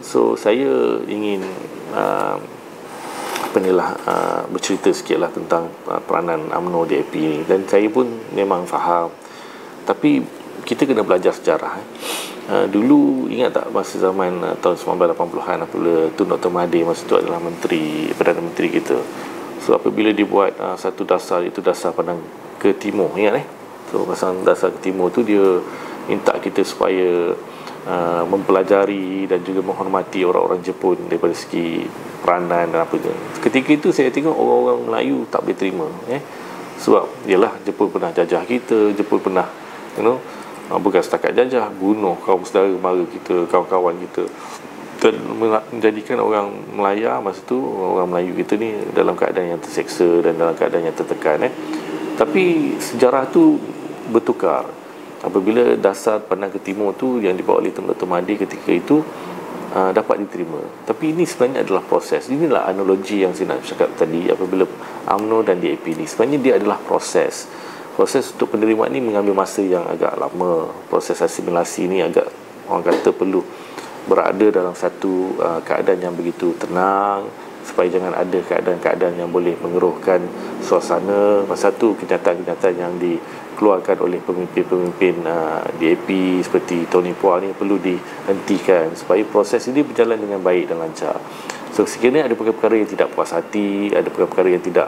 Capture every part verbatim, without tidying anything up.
So saya ingin uh, apa ni lah, uh, bercerita sikit lah tentang uh, peranan U M N O D A P ni, dan saya pun memang faham, tapi kita kena belajar sejarah. eh. Uh, dulu ingat tak masa zaman uh, tahun sembilan belas lapan puluhan, apabila Tun Doktor Mahathir masa tu adalah menteri, Perdana Menteri kita. So apabila dibuat uh, satu dasar, itu dasar pandang ke timur, ingat eh? So pasal dasar ke timur tu dia minta kita supaya uh, mempelajari dan juga menghormati orang-orang Jepun daripada segi peranan dan apa tu. Ketika itu saya tengok orang-orang Melayu tak boleh terima, eh? Sebab yalah, Jepun pernah jajah kita, Jepun pernah, you know, uh, bukan setakat jajah, bunuh kaum saudara mara kita, kawan-kawan kita, dan menjadikan orang Melaya masa tu, orang Melayu kita ni dalam keadaan yang terseksa dan dalam keadaan yang tertekan. eh. Tapi sejarah tu bertukar apabila dasar pandang ke timur tu yang dibawa oleh Tun Doktor Mahathir ketika itu uh, dapat diterima. Tapi ini sebenarnya adalah proses. Inilah analogi yang saya nak cakap tadi, apabila U M N O dan D A P ni sebenarnya dia adalah proses. Proses untuk penerimaan ni mengambil masa yang agak lama. Proses asimilasi ni agak, orang kata, perlu berada dalam satu uh, keadaan yang begitu tenang, supaya jangan ada keadaan-keadaan yang boleh mengeruhkan suasana. Masa tu kenyataan-kenyataan yang dikeluarkan oleh pemimpin-pemimpin uh, D A P seperti Tony Pua ni perlu dihentikan supaya proses ini berjalan dengan baik dan lancar. So sekiranya ada perkara-perkara yang tidak puas hati, ada perkara-perkara yang tidak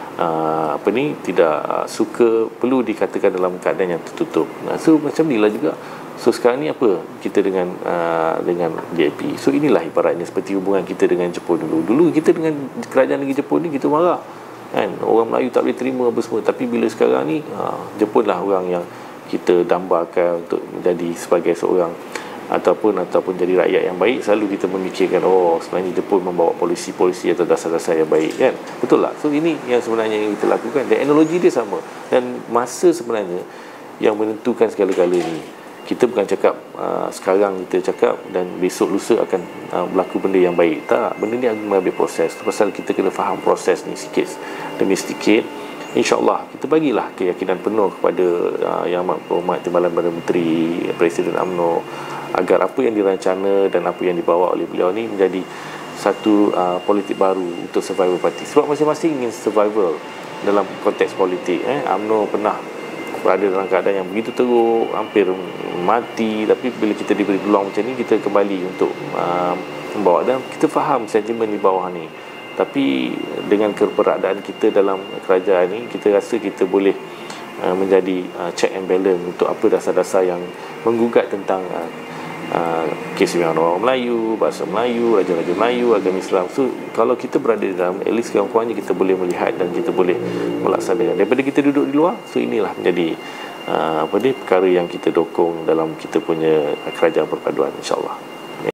uh, apa ni tidak uh, suka, perlu dikatakan dalam keadaan yang tertutup. Nah, so macam inilah juga. So sekarang ni apa kita dengan uh, dengan D A P. So inilah ibaratnya seperti hubungan kita dengan Jepun dulu. Dulu kita dengan kerajaan negeri Jepun ni kita marah, kan, orang Melayu tak boleh terima apa semua. Tapi bila sekarang ni uh, Jepun lah orang yang kita dambakan untuk menjadi sebagai seorang ataupun ataupun jadi rakyat yang baik. Selalu kita memikirkan, oh sebenarnya Jepun membawa polisi-polisi atau dasar-dasar yang baik, kan. Betul tak? So ini yang sebenarnya yang kita lakukan, dan analogi dia sama, dan masa sebenarnya yang menentukan segala-galanya ni. Kita bukan cakap uh, sekarang kita cakap dan besok lusa akan uh, berlaku benda yang baik. Tak, benda ni akan mengambil proses. Pasal kita kena faham proses ni sikit demi sedikit. InsyaAllah kita bagilah keyakinan penuh kepada uh, Yang Amat Berhormat Timbalan Perdana Menteri, Presiden U M N O, agar apa yang dirancana dan apa yang dibawa oleh beliau ni menjadi satu uh, politik baru untuk survival party. Sebab masing-masing ingin survival dalam konteks politik. eh. U M N O pernah berada dalam keadaan yang begitu teruk, hampir mati, tapi bila kita diberi peluang macam ni, kita kembali untuk uh, membawa, dan kita faham sentimen di bawah ni. Tapi dengan keberadaan kita dalam kerajaan ni, kita rasa kita boleh uh, menjadi uh, check and balance untuk apa dasar-dasar yang menggugat tentang uh, uh, keistimewaan orang Melayu, bahasa Melayu, raja-raja Melayu, agama Islam. So kalau kita berada di dalam, at least kurang-kurangnya kita boleh melihat dan kita boleh melaksanakan. Daripada kita duduk di luar, so inilah menjadi uh, apa ni perkara yang kita dokong dalam kita punya kerajaan perpaduan, insyaAllah.